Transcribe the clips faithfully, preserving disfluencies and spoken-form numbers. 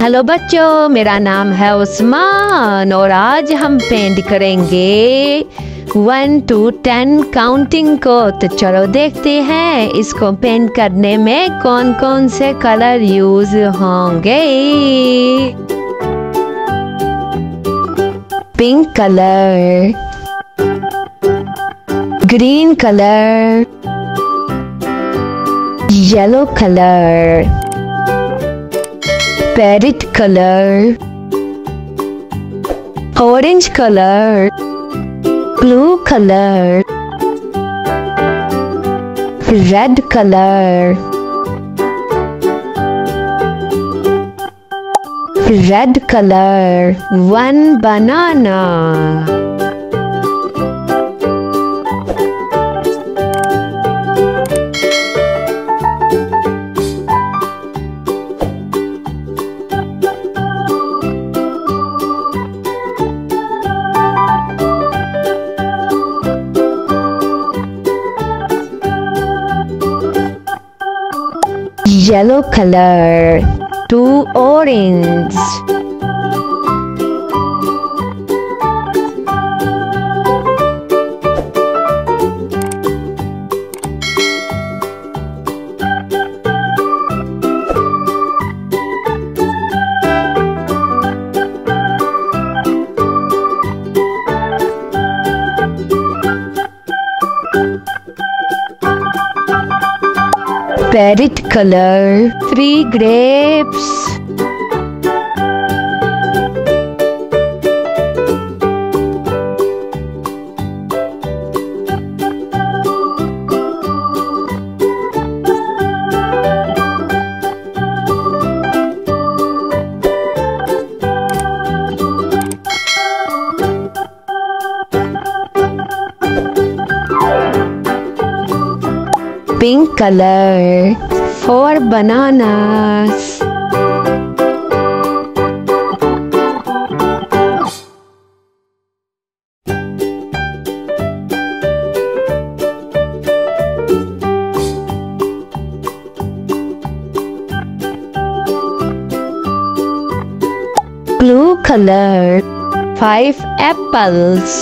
Hello बच्चों, मेरा नाम है उस्मान और आज हम पेंट करेंगे वन टू टेन काउंटिंग को। तो चलो देखते हैं इसको पेंट करने में कौन कौन से कलर यूज होंगे। Pink colour, green colour, yellow colour, parrot colour, orange colour, blue colour, red colour, red colour, one banana. Yellow color, two orange, parrot color, three grapes, pink color, four bananas, blue color, five apples,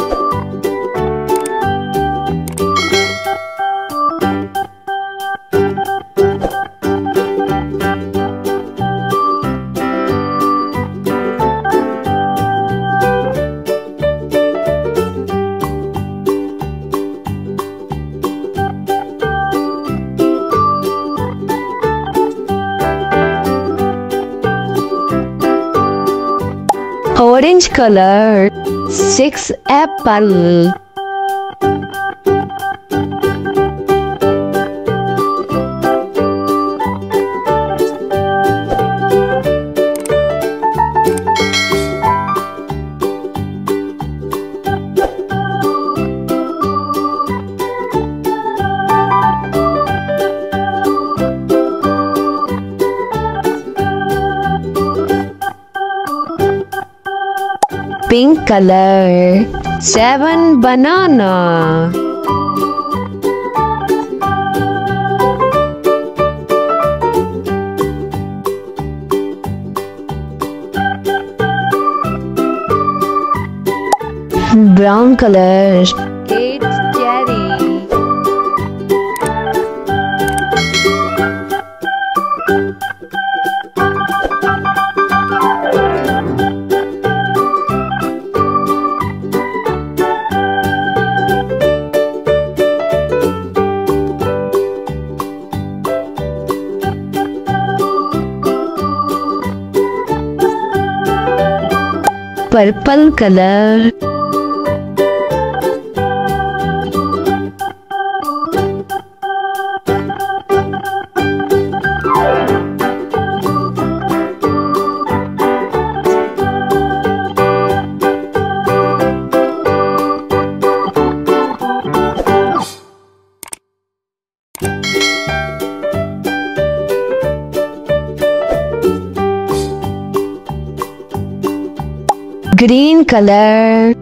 orange color, six apple, pink color, seven banana, brown color, eight cherry, purple color, green color,